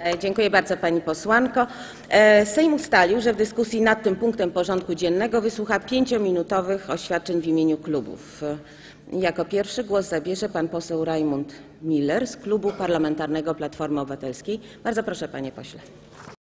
Dziękuję bardzo, pani posłanko. Sejm ustalił, że w dyskusji nad tym punktem porządku dziennego wysłucha 5-minutowych oświadczeń w imieniu klubów. Jako pierwszy głos zabierze pan poseł Rajmund Miller z Klubu Parlamentarnego Platformy Obywatelskiej. Bardzo proszę, panie pośle.